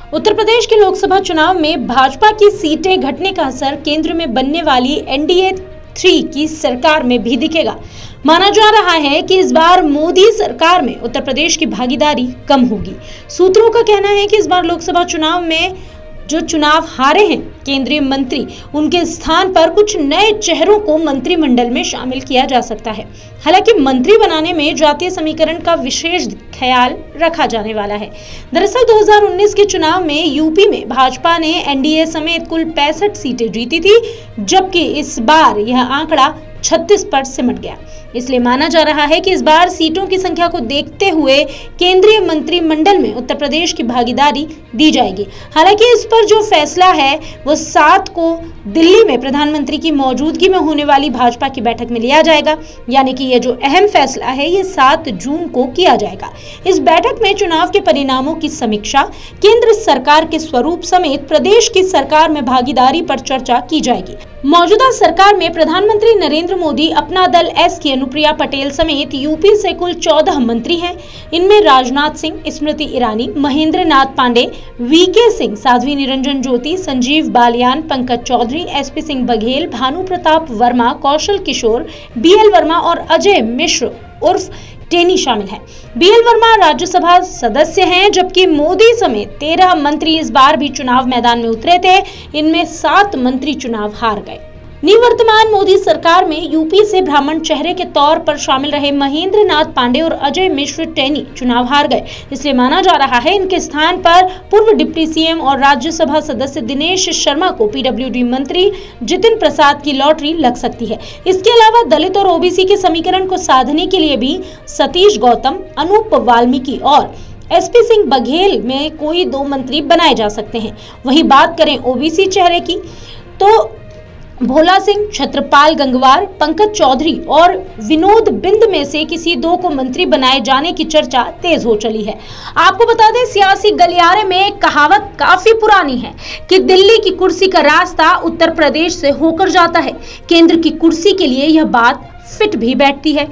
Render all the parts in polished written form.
उत्तर प्रदेश के लोकसभा चुनाव में भाजपा की सीटें घटने का असर केंद्र में बनने वाली एनडीए 3 की सरकार में भी दिखेगा। माना जा रहा है कि इस बार मोदी सरकार में उत्तर प्रदेश की भागीदारी कम होगी। सूत्रों का कहना है कि इस बार लोकसभा चुनाव में जो चुनाव हारे हैं केंद्रीय मंत्री, उनके स्थान पर कुछ नए चेहरों को मंत्रिमंडल में शामिल किया जा सकता है। हालांकि मंत्री बनाने में जातीय समीकरण का विशेष ख्याल रखा जाने वाला है। दरअसल 2019 के चुनाव में यूपी में भाजपा ने एनडीए समेत कुल 65 सीटें जीती थी, जबकि इस बार यह आंकड़ा 36 पर सिमट गया। इसलिए माना जा रहा है कि इस बार सीटों की संख्या को देखते हुए केंद्रीय मंत्रिमंडल में उत्तर प्रदेश की भागीदारी दी जाएगी। हालांकि इस पर जो फैसला है वो 7 को दिल्ली में प्रधानमंत्री की मौजूदगी में होने वाली भाजपा की बैठक में लिया जाएगा। यानी कि ये जो अहम फैसला है ये 7 जून को किया जाएगा। इस बैठक में चुनाव के परिणामों की समीक्षा, केंद्र सरकार के स्वरूप समेत प्रदेश की सरकार में भागीदारी पर चर्चा की जाएगी। मौजूदा सरकार में प्रधानमंत्री नरेंद्र मोदी, अपना दल एस की अनुप्रिया पटेल समेत यूपी से कुल 14 मंत्री हैं। इनमें Rajnath Singh, Smriti Irani, Mahendra Nath Pandey, VK Singh, Sadhvi Niranjan Jyoti, Sanjeev Balyan, Pankaj Chaudhary, SP Singh Baghel, Bhanu Pratap Verma, Kaushal Kishore, BL Verma और अजय मिश्र उर्फ टेनी शामिल हैं। बीएल वर्मा राज्यसभा सदस्य हैं, जबकि मोदी समेत 13 मंत्री इस बार भी चुनाव मैदान में उतरे थे। इनमें 7 मंत्री चुनाव हार गए। निवर्तमान मोदी सरकार में यूपी से ब्राह्मण चेहरे के तौर पर शामिल रहे महेंद्र नाथ पांडे और अजय मिश्र टेनी चुनाव हार गए। इसलिए माना जा रहा है इनके स्थान पर पूर्व डिप्टी सीएम और राज्यसभा सदस्य दिनेश शर्मा को पीडब्ल्यूडी मंत्री जितिन प्रसाद की लॉटरी लग सकती है। इसके अलावा दलित और ओबीसी के समीकरण को साधने के लिए भी सतीश गौतम, अनूप वाल्मीकि और एसपी सिंह बघेल में कोई 2 मंत्री बनाए जा सकते हैं। वहीं बात करें ओबीसी चेहरे की तो भोला सिंह, छत्रपाल गंगवार, पंकज चौधरी और विनोद बिंद में से किसी 2 को मंत्री बनाए जाने की चर्चा तेज हो चली है। आपको बता दें, सियासी गलियारे में एक कहावत काफी पुरानी है कि दिल्ली की कुर्सी का रास्ता उत्तर प्रदेश से होकर जाता है। केंद्र की कुर्सी के लिए यह बात फिट भी बैठती है।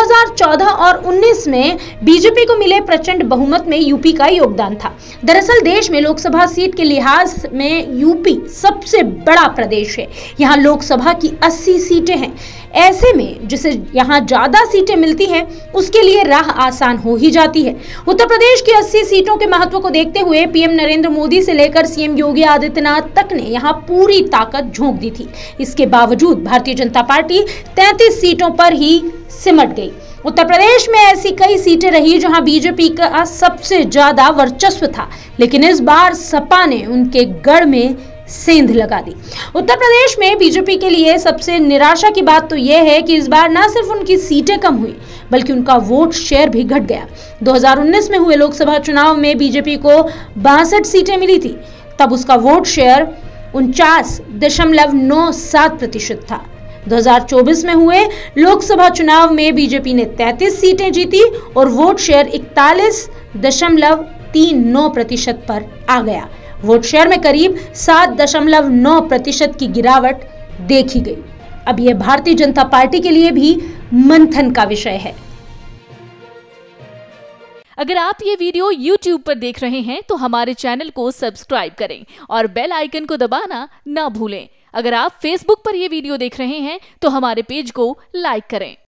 2014 और 19 में बीजेपी को मिले प्रचंड बहुमत में यूपी का योगदान था। दरअसल देश में लोकसभा सीट के लिहाज में यूपी सबसे बड़ा प्रदेश है। यहाँ लोकसभा की 80 सीटें हैं। ऐसे में जिसे यहाँ ज्यादा सीटें मिलती हैं उसके लिए राह आसान हो ही जाती है। उत्तर प्रदेश की 80 सीटों के महत्व को देखते हुए पीएम नरेंद्र मोदी से लेकर सीएम योगी आदित्यनाथ तक ने यहाँ पूरी ताकत झोंक दी थी। इसके बावजूद भारतीय जनता पार्टी 33 सीटों पर ही सिमट गई। उत्तर प्रदेश में ऐसी कई सीटें रही जहां बीजेपी का सबसे ज्यादा वर्चस्व था, लेकिन इस बार सपा ने उनके गढ़ में सेंध लगा दी। उत्तर प्रदेश में बीजेपी के लिए सबसे निराशा की बात तो यह है कि इस बार न सिर्फ उनकी सीटें कम हुई बल्कि उनका वोट शेयर भी घट गया। 2019 में हुए लोकसभा चुनाव में बीजेपी को 62 सीटें मिली थी, तब उसका वोट शेयर 49.97% था। 2024 में हुए लोकसभा चुनाव में बीजेपी ने 33 सीटें जीती और वोट शेयर 41.39% पर आ गया। वोट शेयर में करीब 7.9% की गिरावट देखी गई। अब यह भारतीय जनता पार्टी के लिए भी मंथन का विषय है। अगर आप ये वीडियो YouTube पर देख रहे हैं तो हमारे चैनल को सब्सक्राइब करें और बेल आइकन को दबाना ना भूलें। अगर आप Facebook पर ये वीडियो देख रहे हैं तो हमारे पेज को लाइक करें।